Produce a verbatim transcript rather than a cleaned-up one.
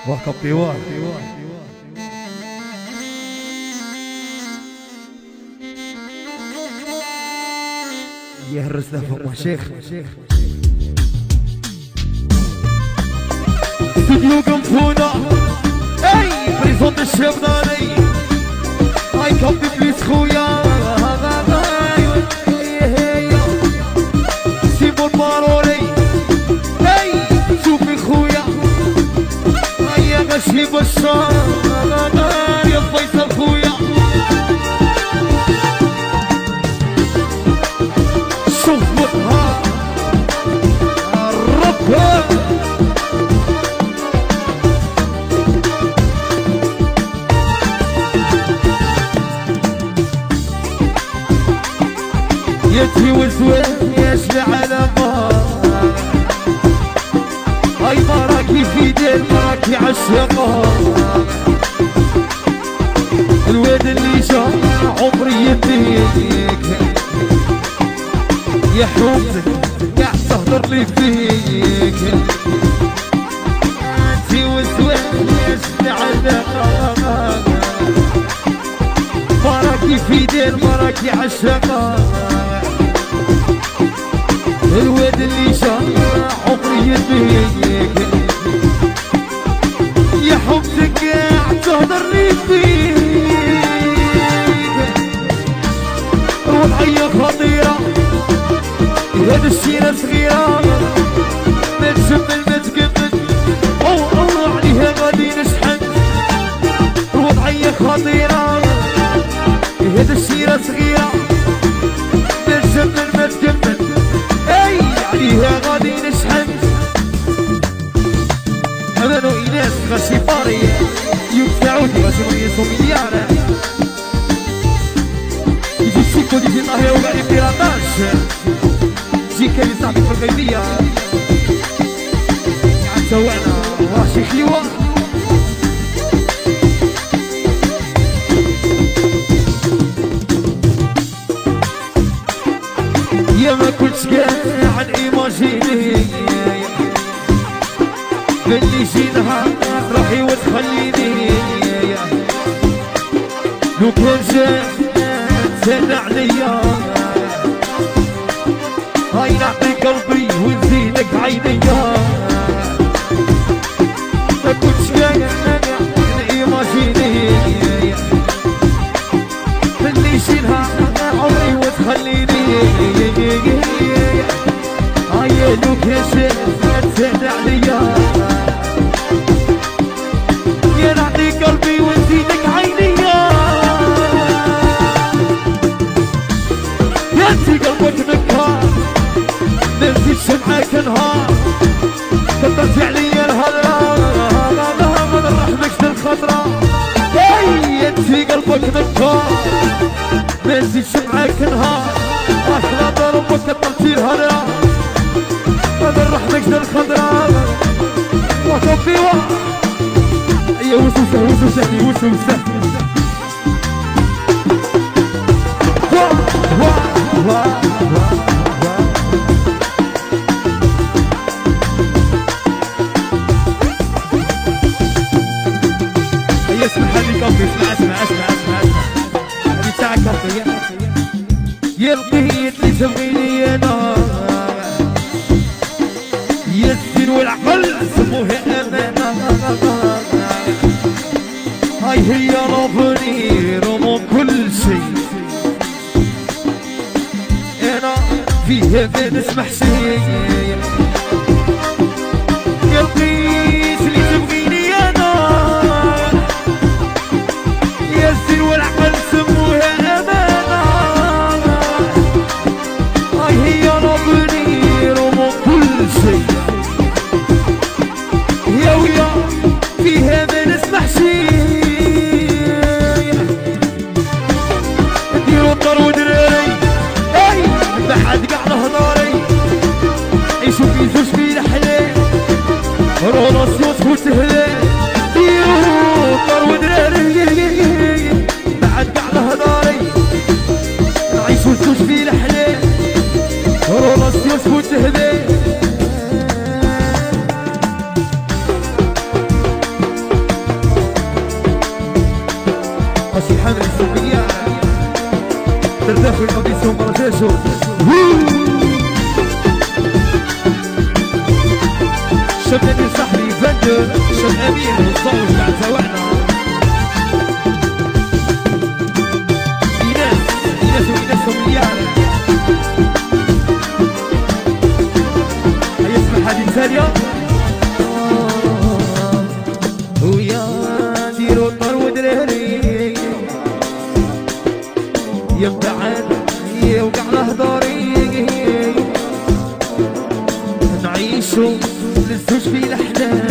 وقف بيوان يهرسنا فوق شيخ استوديو قنفونة اي بريزون الشبناني هاي كوبي بليس خويا سيمون ماروني اي شوفي خويا هيا غشي بشار يا فيصل خويا شوف مطهى الربها يتي وزوين يشلع على بار هاي مراكي في ديل مراكي عالشقا الواد اللي جا عمري يديك يا حومتك قاعد تهدر لي فيك انتي وزوين يشلع على بار مراكي في ديل مراكي عالشقا الواد اللي جا عمري يديك يا حبتك قاعد تهدر لي فيك روحية خطيرة هاد السيرة صغيرة ما تسمل ما تقبل او او عليها غادي نشحن روحية خطيرة هاد السيرة صغيرة ما تسمل ما تقبل عليها غادي نشحن أمانو إيناس غاشي فاري يوم سعودي غاشي مريسو مليارة يجي سيكو ديجي طاهية وغادي بيراتاج جي كامي صاحبي في الغيبية قاعد سواعنا راشي خليوة يا ما كنتش قاعد ايماجيني باللي شي نهار روحي وتخليني لو كان جات تسنى عليا هاي نعطي قلبي ونزيدك عينيا ما كنتش قاعد ايماجيني باللي شي نهار عمري وتخليني هيا لو كان جات تسنى عليا يا نعطي قلبي ونزيدك عينيا يا انتي قلبك مكار نزيدش معاك نهار كترتي عليا الهضرة ما نرحمكش للخضرة يا انتي قلبك مكار نزيدش معاك نهار احنا ضربك كترتي الهضرة ما نرحمكش للخضرة وطفي يا وسوسة وسوسة وسوسة واه واه واه هيا اسمح لي كفي اسمع اسمع اسمع اسمع اسمع هذه تاع كفي يا لقيت اللي تبغيني انا يا الدين والعقل سموها امانه هاي هي ربني رمو كل شيء انا فيها ما نسمح شيء يا لقيت اللي تبغيني انا يا الدين والعقل سموها امانه هاي هي ربني رمو كل شيء يا ويا فيها ما نسمح شيء نديرو الدار ودراري اي بحد قاع لهضاري عيشو في زوج في الحلال رولاسيون تكون سهلة ديرو الدار ودراري بعد قاع لهضاري نعيشو زوج في الحلال رولاسيون تكون سهلة نشوف شاب نبيل صاحبي فندر شاب امين الصوت بعد سواعنا ايناس ايناس وايناس ومليانة هيا اسمع هذه الثانية ويا ديرو الطر ودراري يبدعن يوقع لهضاري نعيشو للزوج في الأحلام